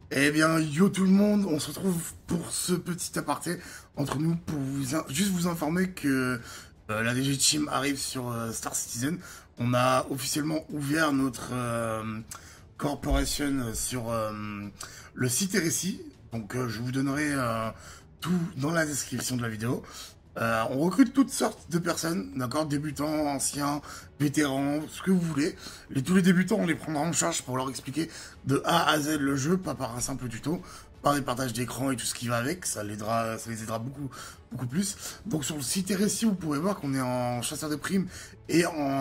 Eh bien, yo tout le monde, on se retrouve pour ce petit aparté entre nous pour juste vous informer que la DG Team arrive sur Star Citizen. On a officiellement ouvert notre corporation sur le site RSI. Donc je vous donnerai tout dans la description de la vidéo. On recrute toutes sortes de personnes, d'accord, débutants, anciens, vétérans, ce que vous voulez. Tous les débutants, on les prendra en charge pour leur expliquer de A à Z le jeu, pas par un simple tuto, par des partages d'écran et tout ce qui va avec, ça les aidera beaucoup plus. Donc sur le site RSI, vous pourrez voir qu'on est en chasseur de primes et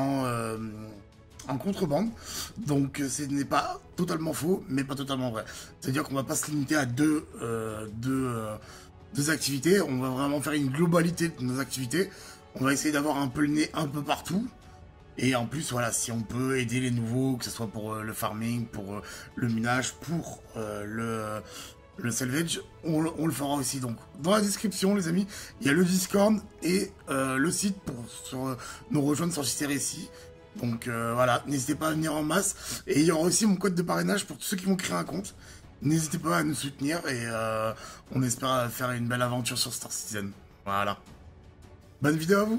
en contrebande. Donc ce n'est pas totalement faux, mais pas totalement vrai. C'est-à-dire qu'on va pas se limiter à deux activités, on va vraiment faire une globalité de nos activités. On va essayer d'avoir un peu le nez un peu partout. Et en plus, voilà, si on peut aider les nouveaux, que ce soit pour le farming, pour le minage, pour le salvage, on le fera aussi. Donc, dans la description, les amis, il y a le Discord et le site pour nous rejoindre sur JCRSI. Donc voilà, n'hésitez pas à venir en masse. Et il y aura aussi mon code de parrainage pour tous ceux qui vont créer un compte. N'hésitez pas à nous soutenir et on espère faire une belle aventure sur Star Citizen. Voilà. Bonne vidéo à vous.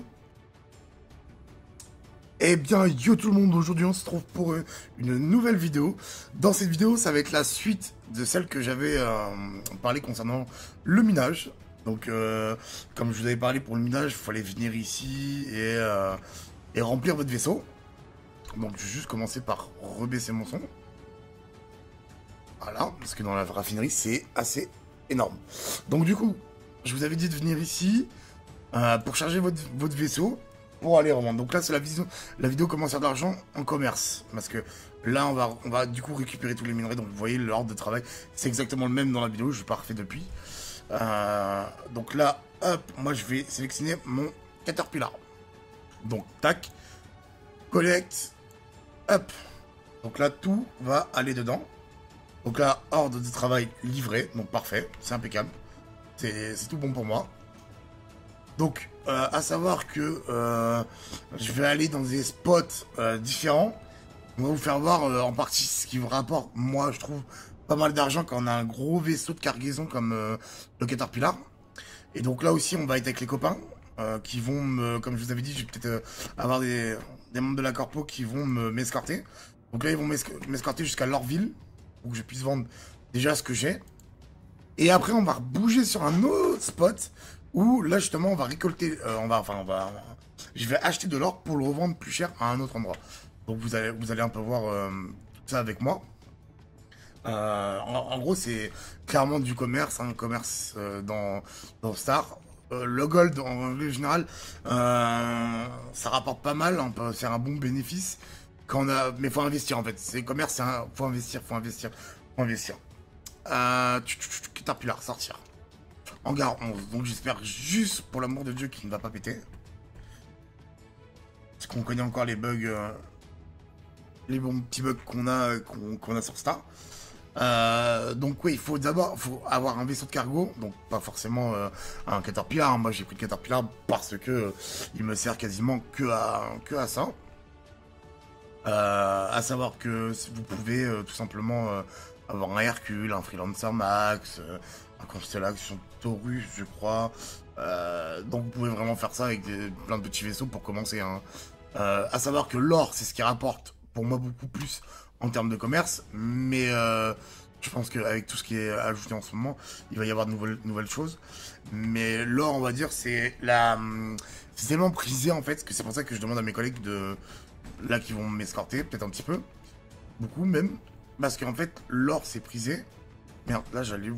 Eh bien, yo tout le monde, aujourd'hui on se trouve pour une nouvelle vidéo. Dans cette vidéo, ça va être la suite de celle que j'avais parlé concernant le minage. Donc, comme je vous avais parlé pour le minage, il fallait venir ici et remplir votre vaisseau. Donc, je vais juste commencer par rebaisser mon son. Voilà, parce que dans la raffinerie, c'est assez énorme. Donc, du coup, je vous avais dit de venir ici pour charger votre vaisseau. Pour aller revendre. Donc là, c'est la vidéo comment faire de l'argent en commerce. Parce que là, on va du coup récupérer tous les minerais. Donc vous voyez, l'ordre de travail, c'est exactement le même dans la vidéo. Je n'ai pas refait depuis. Donc là, hop, moi je vais sélectionner mon Caterpillar. Donc, tac, collecte, hop. Donc là, tout va aller dedans. Donc là, ordre de travail livré. Donc parfait, c'est impeccable. C'est tout bon pour moi. Donc, à savoir que je vais aller dans des spots différents. On va vous faire voir en partie ce qui vous rapporte, moi je trouve, pas mal d'argent quand on a un gros vaisseau de cargaison comme le Caterpillar. Et donc là aussi, on va être avec les copains qui vont comme je vous avais dit, je vais peut-être avoir des membres de la corpo qui vont m'escorter. Donc là, ils vont m'escorter jusqu'à leur ville pour que je puisse vendre déjà ce que j'ai. Et après, on va bouger sur un autre spot où là justement on va récolter, je vais acheter de l'or pour le revendre plus cher à un autre endroit. Donc vous allez un peu voir tout ça avec moi. En gros, c'est clairement du commerce, un commerce dans Star. Le gold en règle générale, ça rapporte pas mal, on peut faire un bon bénéfice quand on a, mais faut investir en fait. C'est commerce, faut investir, faut investir. Caterpillar, sortir. Hangar 11, donc j'espère juste pour l'amour de Dieu qu'il ne va pas péter. Parce qu'on connaît encore les bugs, les bons petits bugs qu'on a sur Star. Donc oui, il faut d'abord avoir un vaisseau de cargo, donc pas forcément un Caterpillar. Moi j'ai pris le Caterpillar parce que il me sert quasiment que à ça. À savoir que vous pouvez tout simplement avoir un Hercule, un Freelancer Max, un Constellation Taurus, je crois. Donc vous pouvez vraiment faire ça avec plein de petits vaisseaux pour commencer. Hein. À savoir que l'or, c'est ce qui rapporte pour moi beaucoup plus en termes de commerce, mais je pense qu'avec tout ce qui est ajouté en ce moment, il va y avoir de nouvelles choses. Mais l'or, on va dire, c'est tellement prisé en fait que c'est pour ça que je demande à mes collègues là qui vont m'escorter, peut-être un petit peu, beaucoup même, parce qu'en fait l'or c'est prisé. Merde, là j'allais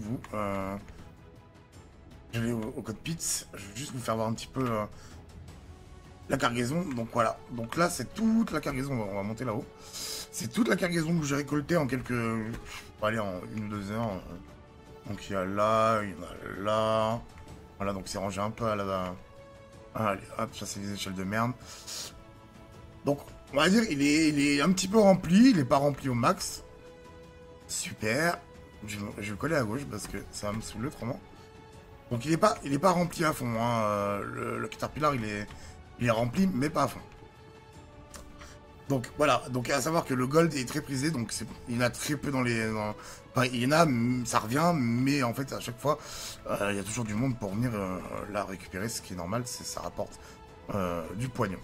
au code PITS, je vais juste vous faire voir un petit peu la cargaison. Donc voilà, donc là c'est toute la cargaison, on va monter là-haut. C'est toute la cargaison que j'ai récoltée en allez, en 1 ou 2 heures. Donc il y a là, il y en a là. Voilà, donc c'est rangé un peu à la... Allez, hop, ça c'est des échelles de merde. Donc, on va dire, il est un petit peu rempli, il n'est pas rempli au max. Super. Je vais le coller à gauche parce que ça va me saouler autrement. Donc il est pas rempli à fond. Hein. Le Caterpillar, il est rempli, mais pas à fond. Donc voilà, donc à savoir que le gold est très prisé, donc il y en a très peu dans les... Enfin, il y en a, ça revient, mais en fait à chaque fois, il y a toujours du monde pour venir la récupérer, ce qui est normal, ça rapporte du pognon.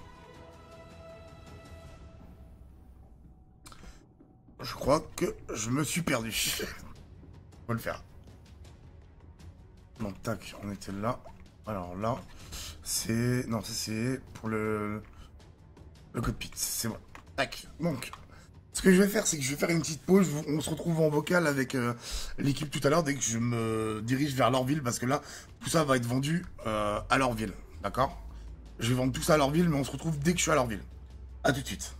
Je crois que je me suis perdu. Faut le faire. Donc tac, on était là. Alors là, c'est... Non, ça c'est pour le cockpit, c'est bon. Tac, donc... Ce que je vais faire, c'est que je vais faire une petite pause. On se retrouve en vocal avec l'équipe tout à l'heure dès que je me dirige vers Lorville, parce que là, tout ça va être vendu à Lorville, d'accord? Je vais vendre tout ça à Lorville, mais on se retrouve dès que je suis à Lorville. A tout de suite.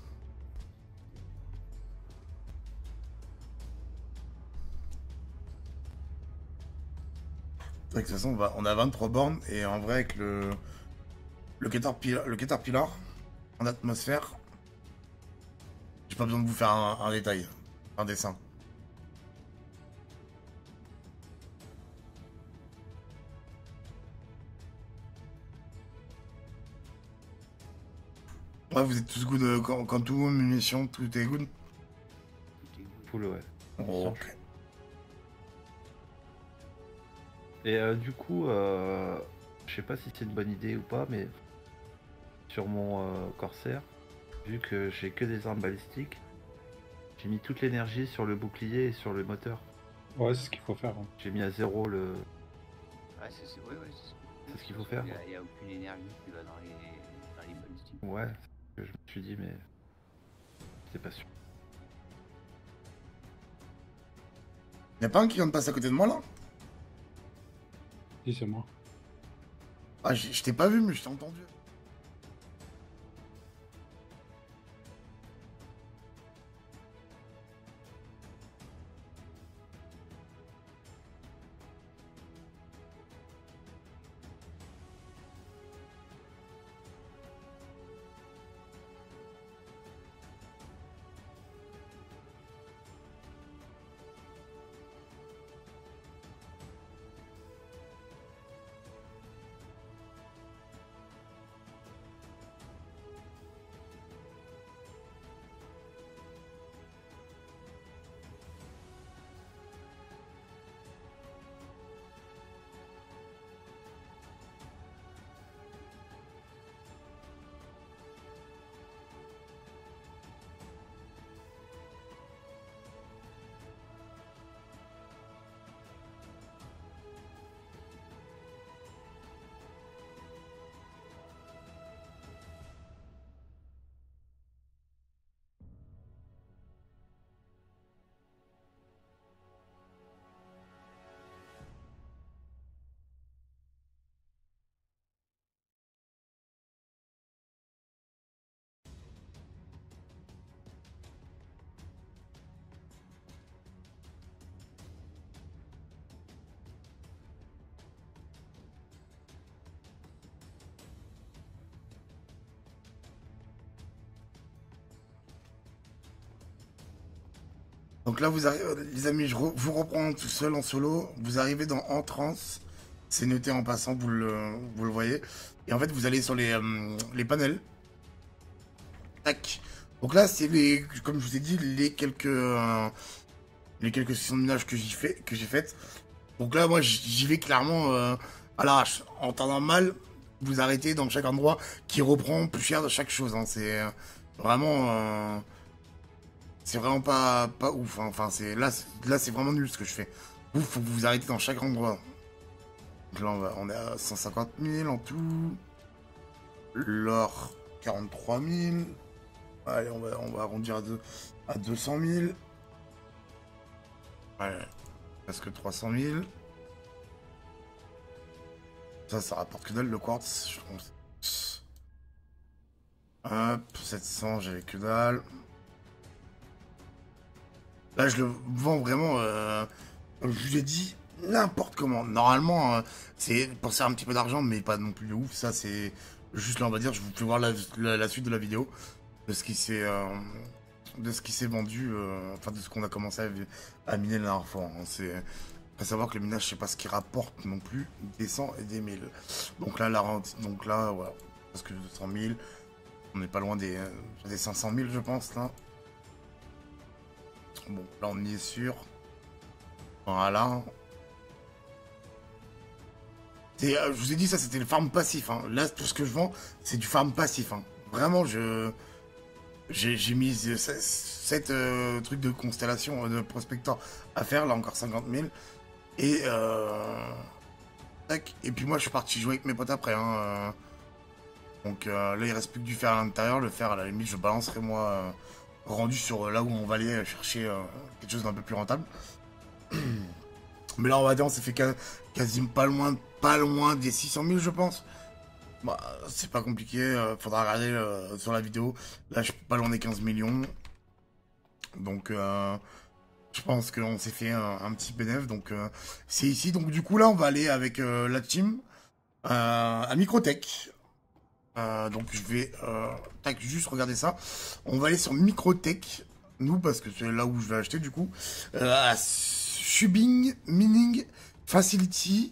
De toute façon, on a 23 bornes, et en vrai, avec le Caterpillar en atmosphère, j'ai pas besoin de vous faire un détail, un dessin. Ouais, vous êtes tous good quand tout, munitions, tout est good. Full, ouais. Ok. Et du coup, je sais pas si c'est une bonne idée ou pas, mais sur mon Corsair, vu que j'ai que des armes balistiques, j'ai mis toute l'énergie sur le bouclier et sur le moteur. Ouais, c'est ce qu'il faut faire. Hein. J'ai mis à zéro le... Ouais, c'est ce qu'il faut faire. Il n'y a aucune énergie qui va dans les balistiques. Ouais, c'est ce que je me suis dit, mais c'est pas sûr. Y'a pas un qui vient de passer à côté de moi là? Si, c'est moi. Ah, je t'ai pas vu, mais je t'ai entendu. Donc là, vous arrivez, les amis, vous reprends tout seul en solo. Vous arrivez dans Entrance. C'est noté en passant, vous le voyez. Et en fait, vous allez sur les panels. Tac. Donc là, c'est comme je vous ai dit, les quelques sessions de minage que j'ai faites. Donc là, moi, j'y vais clairement à l'arrache. En temps normal, vous arrêtez dans chaque endroit qui reprend plus cher de chaque chose. Hein. Vraiment... C'est vraiment pas ouf. Hein. Enfin, là, c'est vraiment nul ce que je fais. Vous, faut que vous arrêtez dans chaque endroit. Donc là, on est à 150 000 en tout. L'or, 43 000. Allez, on va arrondir à 200 000. Ouais, presque 300 000. Ça rapporte que dalle le quartz, je pense. Hop, 700, j'avais que dalle. Là, je le vends vraiment, comme je vous l'ai dit, n'importe comment. Normalement, c'est pour faire un petit peu d'argent, mais pas non plus de ouf. Ça, c'est juste là, on va dire, je vous fais voir la suite de la vidéo de ce qui s'est vendu, enfin de ce qu'on a commencé à miner la dernière fois. Hein. Faut savoir que le minage, je sais pas ce qu'il rapporte non plus, des 100 et des 1000. Donc là, voilà, parce que 200 000. On n'est pas loin des 500 000, je pense, là. Bon, là, on y est sûr. Voilà. Je vous ai dit, ça, c'était le farm passif. Hein. Là, tout ce que je vends, c'est du farm passif. Hein. Vraiment, j'ai mis 7 trucs de constellation, de prospector à faire. Là, encore 50 000. Et, tac. Et puis moi, je suis parti jouer avec mes potes après. Hein. Donc là, il reste plus que du fer à l'intérieur. Le fer, à la limite, je balancerai, moi, rendu sur là où on va aller chercher quelque chose d'un peu plus rentable. Mais là, on va dire, on s'est fait quasiment pas loin des 600 000, je pense. Bah, c'est pas compliqué. Faudra regarder sur la vidéo. Là, je suis pas loin des 15 millions. Donc, je pense qu'on s'est fait un petit bénéfice. Donc, c'est ici. Donc, du coup, là, on va aller avec la team à Microtech. Donc, je vais tac, juste regarder ça. On va aller sur Microtech. Nous, parce que c'est là où je vais acheter, du coup. À Shubing Mining Facility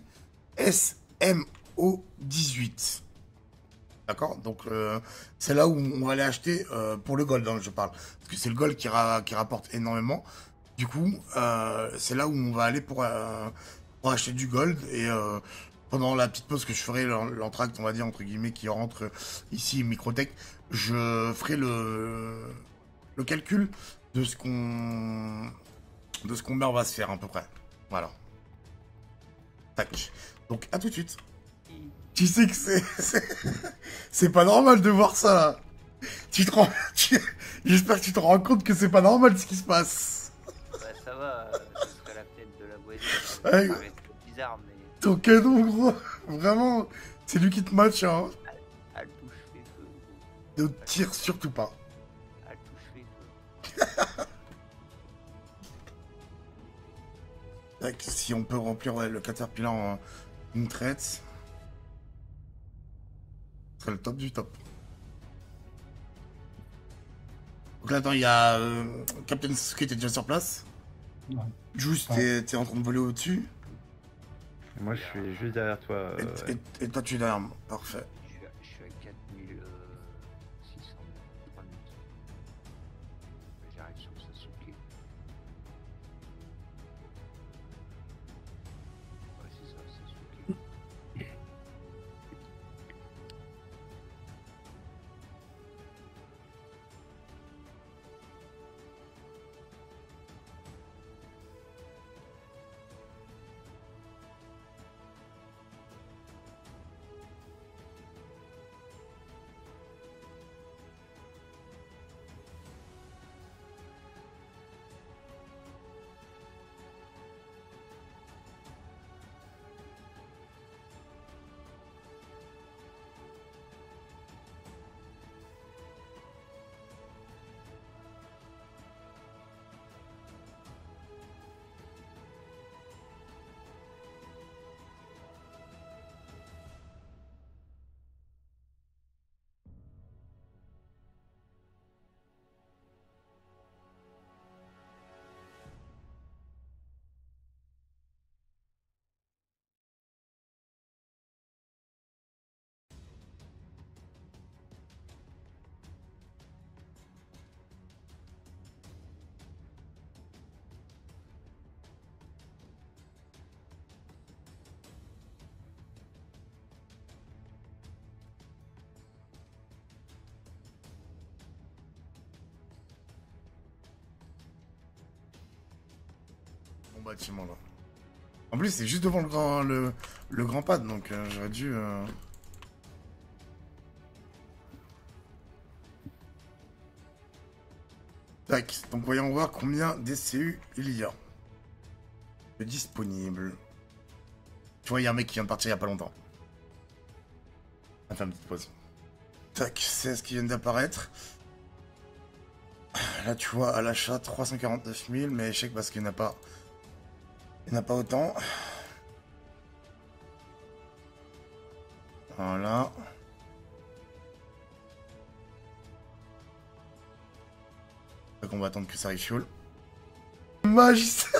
SMO18. D'accord. Donc, c'est là où on va aller acheter pour le gold, hein, je parle. Parce que c'est le gold qui rapporte énormément. Du coup, c'est là où on va aller pour acheter du gold. Et pendant la petite pause que je ferai, l'entracte, on va dire, entre guillemets, qui rentre ici, Microtech, je ferai le calcul de ce qu'on va se faire à peu près. Voilà. Tac. Donc, à tout de suite. Tu sais que c'est pas normal de voir ça, là. J'espère que tu te rends compte que c'est pas normal ce qui se passe. Bah ça va, ce serait la tête de la voisine. Ça Ouais. paraît bizarre, mais Ton canon, gros. Vraiment, c'est lui qui te match, hein. elle touche les feux. Ne tire surtout pas. Elle touche les feux. Tac, si on peut remplir le Caterpillar en une traite, ce serait le top du top. Donc là, attends, il y a Captain Sasuke, t'es déjà sur place. Ouais. Juste, Ouais. t'es en train de voler au-dessus. Moi, je suis juste derrière toi. Et toi, tu es derrière moi. Parfait. Je suis à 4600, 3000. J'arrive sur Sasuke. Ouais, c'est ça, Sasuke. Bon bâtiment là. En plus, c'est juste devant le grand pad, donc j'aurais dû. Tac. Donc voyons voir combien DCU il y a. Disponible. Tu vois, il y a un mec qui vient de partir il y a pas longtemps. On va faire une petite pause. Tac, c'est ce qui vient d'apparaître. Là, tu vois, à l'achat, 349 000, mais échec parce qu'il n'y en a pas. Il n'y en a pas autant. Voilà. Donc on va attendre que ça refuel. Magistrat.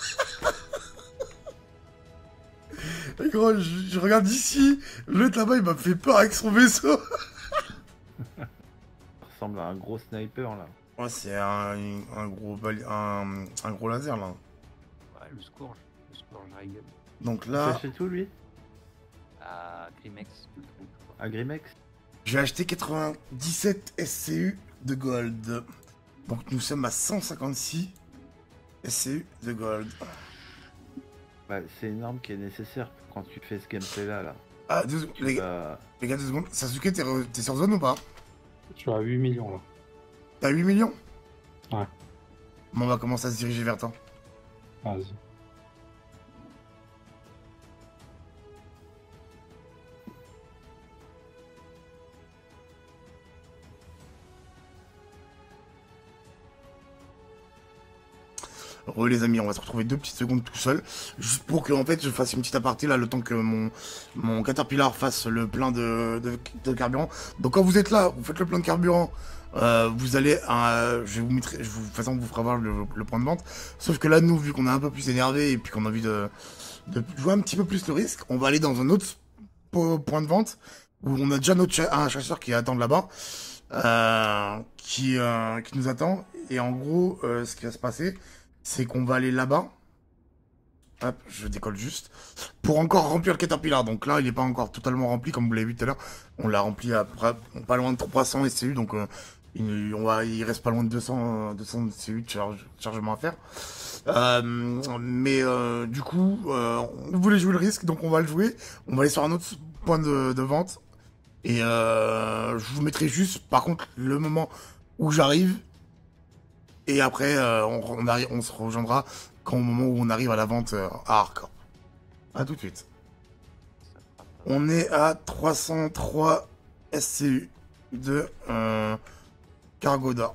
Gros, je regarde d'ici. Le là-bas, il m'a fait peur avec son vaisseau. bah, un gros sniper là. Ouais, c'est un gros laser là. Ouais, le Scourge. Le Scourge Dragon. Donc C'est là, chez tout lui? À Grimex, tu le trouves. À Grimex? j'ai acheté 97 SCU de gold. Donc nous sommes à 156 SCU de gold. Bah, c'est une arme qui est nécessaire quand tu fais ce gameplay là. Ah, Tu les vas- gars, 2 secondes. Sasuke, t'es sur zone ou pas? Je suis à 8 millions là. T'as 8 millions? Ouais. Bon, on va commencer à se diriger vers toi. Vas-y. Les amis, on va se retrouver 2 petites secondes tout seul, juste pour que en fait je fasse une petite aparté là, le temps que mon Caterpillar fasse le plein de carburant. Donc quand vous êtes là, vous faites le plein de carburant, vous allez, je vous mettrai, de toute façon vous fera voir le point de vente. Sauf que là, nous, vu qu'on est un peu plus énervé et puis qu'on a envie de jouer un petit peu plus le risque, on va aller dans un autre point de vente où on a déjà un chasseur qui attend là-bas, qui nous attend. Et en gros, ce qui va se passer, c'est qu'on va aller là-bas. Hop, je décolle juste. Pour encore remplir le Caterpillar. Donc là, il n'est pas encore totalement rempli, comme vous l'avez vu tout à l'heure. On l'a rempli à pas loin de 300 SCU. Donc il reste pas loin de 200 SCU de chargement à faire. Mais du coup, on voulait jouer le risque, donc on va le jouer. On va aller sur un autre point de vente. Et je vous mettrai juste, par contre, le moment où j'arrive. Et après, on se rejoindra au moment où on arrive à la vente à Hardcore. A tout de suite. On est à 303 SCU de cargo d'or.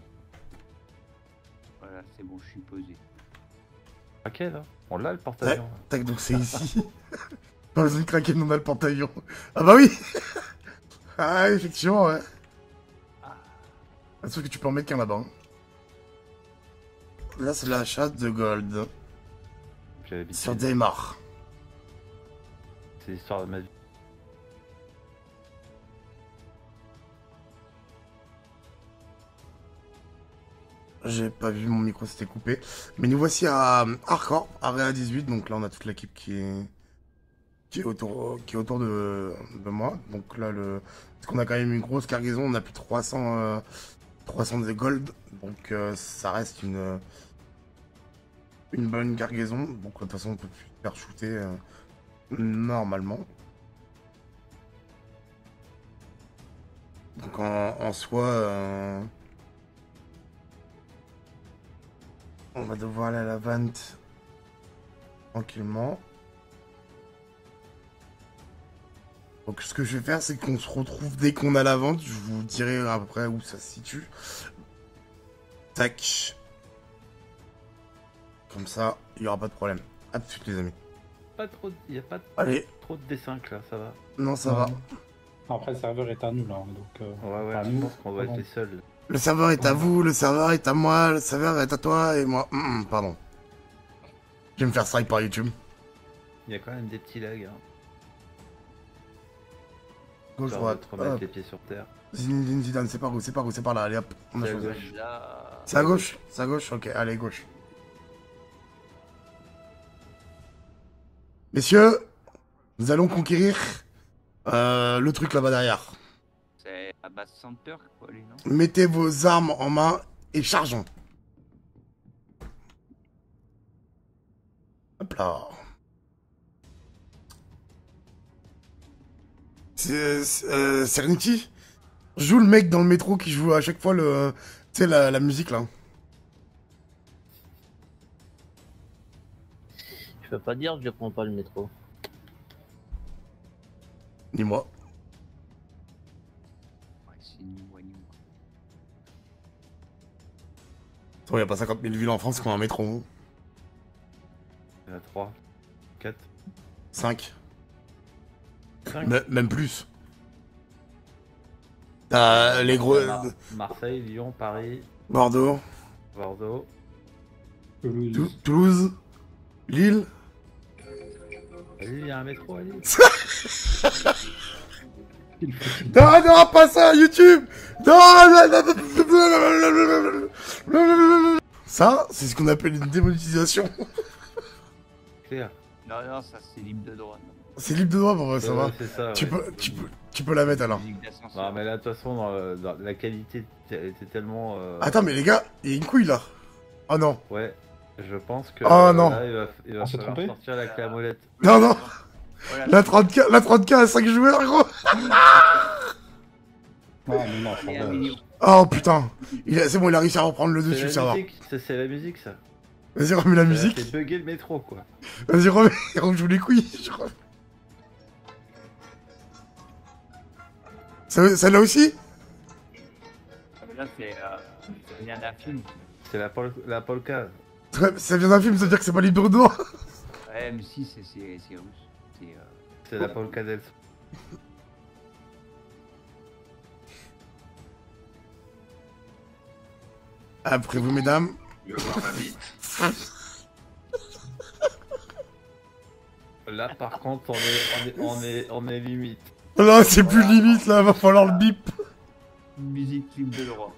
Voilà, c'est bon, je suis posé. Ok là. On l'a le porte-avions. là. Tac, donc c'est ici. Pas besoin de craquer, on a le porte-avions. Ah bah oui. Ah, effectivement, ouais. Sauf que tu peux en mettre qu'un là-bas. Hein. Là, c'est l'achat de gold. J'ai l'habitude. Sur Daymar. C'est l'histoire de ma vie. J'ai pas vu, mon micro s'était coupé. Mais nous voici à Hardcore, Area 18. Donc là, on a toute l'équipe qui est autour de moi. Donc là, parce qu'on a quand même une grosse cargaison. On a plus de 300 de gold. Donc ça reste une bonne cargaison. Donc de toute façon, on peut plus faire shooter normalement. Donc en soi, on va devoir aller à la vente tranquillement. Donc ce que je vais faire, c'est qu'on se retrouve dès qu'on a la vente. Je vous dirai après où ça se situe. Tac. Comme ça, il n'y aura pas de problème. A tout de suite, les amis. Il n'y a pas Allez. trop de dessins là, ça va. Non, ça va. Après, le serveur est à nous là. Donc, Ouais, à je nous, pense qu'on va être pardon. les seuls. Le serveur est à vous, le serveur est à moi, le serveur est à toi et moi. Pardon. Je vais me faire strike par YouTube. Il y a quand même des petits lags. Hein. Gauche, Genre droite. de te remettre Hop. les pieds sur terre. Zinedine Zidane, c'est par où, c'est par où, c'est par là. Allez hop. On a C'est à choisi. gauche. Là, C'est à gauche? C'est à gauche? Ok, allez, gauche. Messieurs, nous allons conquérir le truc là-bas derrière. c'est à base center, quoi, lui, non? Mettez vos armes en main et chargeons. Hop là. Serenity? Joue le mec dans le métro qui joue à chaque fois le, tu sais, la musique là. Je peux pas dire que je prends pas le métro. Ni moi. Ouais, c'est ni moi ni moi. Il n'y a pas 50 000 villes en France qui ont un métro. Il y en a 3, 4, 5. 5. Même plus. T'as les gros... Marseille, Lyon, Paris, Bordeaux, Bordeaux. Toulouse. Toulouse, Lille. Vas-y, il y a un métro à Lille. Il faut qu'il- Non, non, pas ça, YouTube. Non. Ça, c'est ce qu'on appelle une démonétisation. Clair. Non, non, ça c'est libre de droit. non. C'est libre de droit, bon, ouais, ça va. C'est ça. Tu ouais. peux la mettre alors. Musique d'ascenseur. Non, mais là, de toute façon, dans la qualité était tellement. Attends, mais les gars, il y a une couille là. Oh non. Ouais, je pense que. Oh, non. Là, il va On s'est falloir trompé sortir la clé à molette. Non, non. Voilà. La 30K à 5 joueurs, gros. Non, mais non, Et ça un va. million. Oh putain. C'est bon, il a réussi à reprendre le dessus C'est le la serveur. musique, c'est la musique ça. Vas-y, remets la musique. C'est bugger le métro quoi. Vas-y, remets. On joue les couilles. Celle-là aussi? Ah, mais là, ça vient d'un film. C'est la polka. Ouais, ça vient d'un film, ça veut dire que c'est pas libre de droit. Ouais, mais si, c'est russe. C'est. C'est la polka d'Els. Après vous, mesdames. Là par contre on est limite. Là, c'est plus limite, là, va falloir le bip. Musique libre de droit.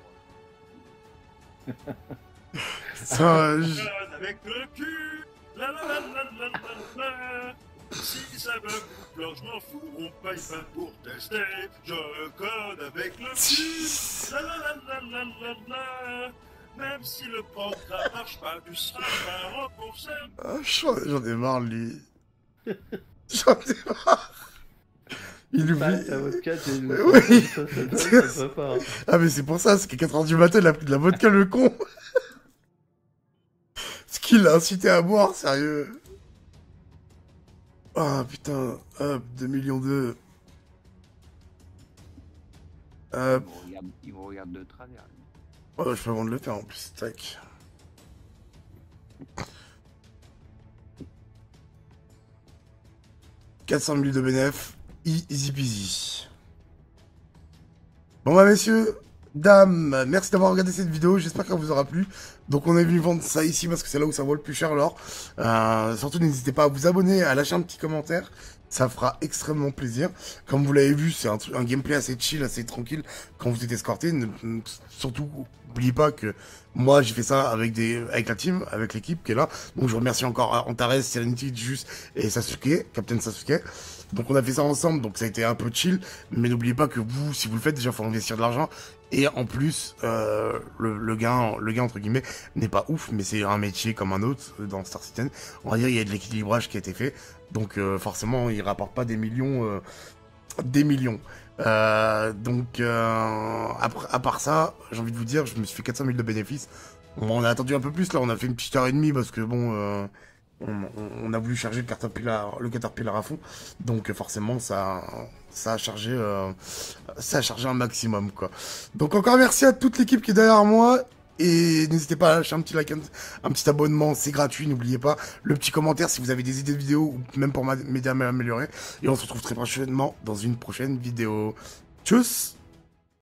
Ça, Avec le cul, la la la la la la la. Si ça me coupe, alors je m'en fous, on paye pas pour tester. Je code avec le cul, la la la la la la la. Même si le programme marche pas, tu seras pas remboursé. ah, j'en ai marre, lui. J'en ai marre. Il oublie. La vodka, c'est une. Oui. Ça se peut pas. Hein. Ah, mais c'est pour ça, c'est qu'à 4h du matin, il a pris de la vodka, le con. Ce qu'il a incité à boire, sérieux. Ah, putain. Hop, 2 millions de... Hop. Ils vous regardent de travers. Oh, je peux avant de le faire en plus, tac. « 400 000 de bénéf, easy peasy. » Bon bah messieurs, dames, merci d'avoir regardé cette vidéo, j'espère qu'elle vous aura plu. Donc on est venu vendre ça ici parce que c'est là où ça vaut le plus cher l'or. Surtout n'hésitez pas à vous abonner, à lâcher un petit commentaire. Ça fera extrêmement plaisir. Comme vous l'avez vu, c'est un gameplay assez chill, assez tranquille quand vous êtes escorté. Surtout, n'oubliez pas que moi, j'ai fait ça avec la team, avec l'équipe qui est là. Donc, je remercie encore Antares, Serenity, Just et Sasuke, Captain Sasuke. Donc, on a fait ça ensemble, donc ça a été un peu chill. Mais n'oubliez pas que vous, si vous le faites, déjà, il faut investir de l'argent. Et en plus, le gain, entre guillemets, n'est pas ouf, mais c'est un métier comme un autre dans Star Citizen. On va dire, il y a de l'équilibrage qui a été fait. Donc forcément, il rapporte pas des millions. À part ça, j'ai envie de vous dire, je me suis fait 400 000 de bénéfices. On a attendu un peu plus, là, on a fait une petite heure et demie parce que bon, on a voulu charger le Caterpillar à fond. Donc forcément, ça a chargé un maximum, quoi. Donc encore merci à toute l'équipe qui est derrière moi. Et n'hésitez pas à lâcher un petit like, un petit abonnement, c'est gratuit, n'oubliez pas. Le petit commentaire si vous avez des idées de vidéos ou même pour m'aider à m'améliorer. Et on se retrouve très prochainement dans une prochaine vidéo. Tchuss!